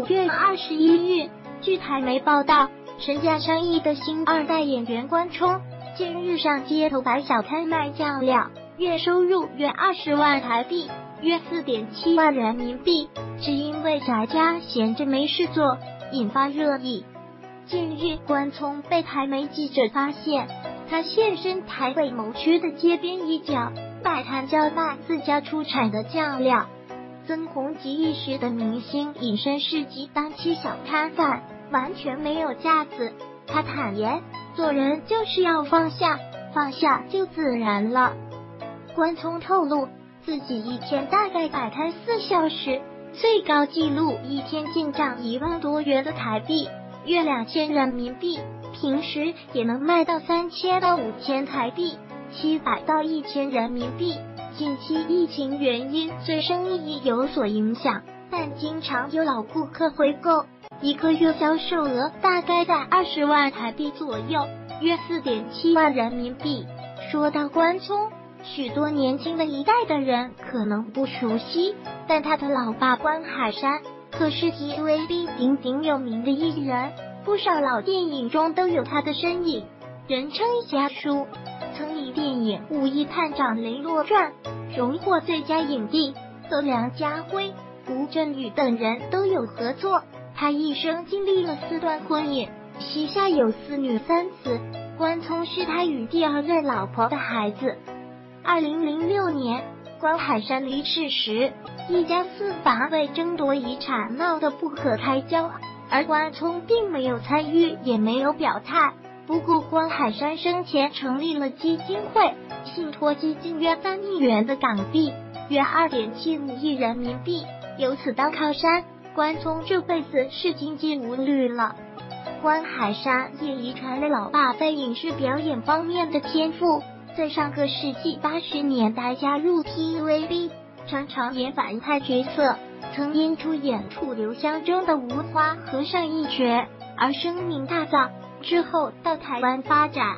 5月21日，据台媒报道，身价上亿的星二代演员关冲近日上街头摆小摊卖酱料，月收入约20万台币，约4.7万人民币，只因为宅家闲着没事做，引发热议。近日，关冲被台媒记者发现，他现身台北某区的街边一角，摆摊叫卖自家出产的酱料。曾红极一时的明星隐身市集当起小摊贩，完全没有架子。他坦言，做人就是要放下，放下就自然了。关冲透露，自己一天大概摆摊4小时，最高纪录一天进账1万多元的台币，约2000人民币，平时也能卖到3000到5000台币，700到1000人民币。近期疫情原因，虽生意有所影响，但经常有老顾客回购，一个月销售额大概在20万台币左右，约4.7万人民币。说到关冲，许多年轻的一代的人可能不熟悉，但他的老爸关海山可是 TVB 鼎鼎有名的艺人，不少老电影中都有他的身影，人称家叔。曾以电影《武义探长雷洛传》荣获最佳影帝，和梁家辉、吴镇宇等人都有合作。他一生经历了4段婚姻，膝下有4女3子。关冲是他与第2任老婆的孩子。2006年，关海山离世时，一家4房为争夺遗产闹得不可开交，而关冲并没有参与，也没有表态。不过，关海山生前成立了基金会，信托基金约3亿元的港币，约2.75亿人民币，由此当靠山。关冲这辈子是经济无虑了。关海山也遗传了老爸在影视表演方面的天赋，在上个世纪80年代加入 TVB， 常常演反派角色，曾因出演楚留香中的无花和尚一角而声名大噪。之后到台湾发展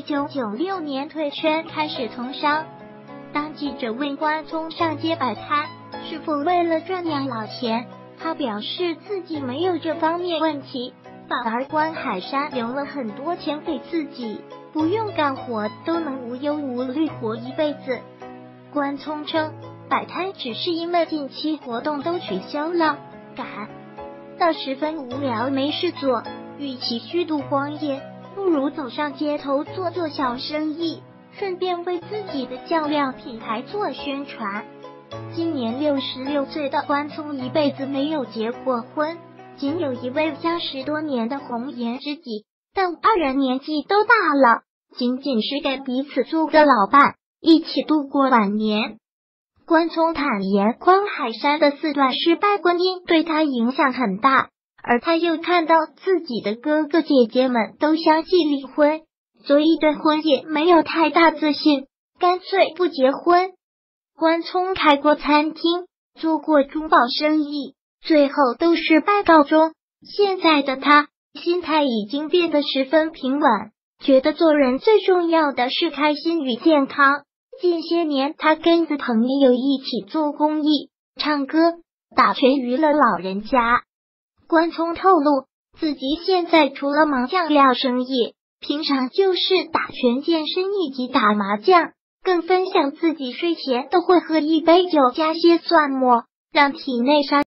，1996年退圈开始从商。当记者问关冲上街摆摊是否为了赚养老钱，他表示自己没有这方面问题，反而关海山留了很多钱给自己，不用干活都能无忧无虑活一辈子。关冲称，摆摊只是因为近期活动都取消了，感到十分无聊没事做，与其虚度光阴，不如走上街头做做小生意，顺便为自己的酱料品牌做宣传。今年66岁的关冲一辈子没有结过婚，仅有一位相识多年的红颜知己，但2人年纪都大了，仅仅是给彼此做个老伴，一起度过晚年。关冲坦言，关海山的4段失败婚姻对他影响很大，而他又看到自己的哥哥姐姐们都相继离婚，所以对婚姻没有太大自信，干脆不结婚。关冲开过餐厅，做过珠宝生意，最后都失败告终。现在的他心态已经变得十分平稳，觉得做人最重要的是开心与健康。近些年他跟着朋友一起做公益，唱歌、打拳娱乐老人家。关冲透露，自己现在除了忙酱料生意，平常就是打拳、健身以及打麻将，更分享自己睡前都会喝1杯酒加些蒜末，让体内杀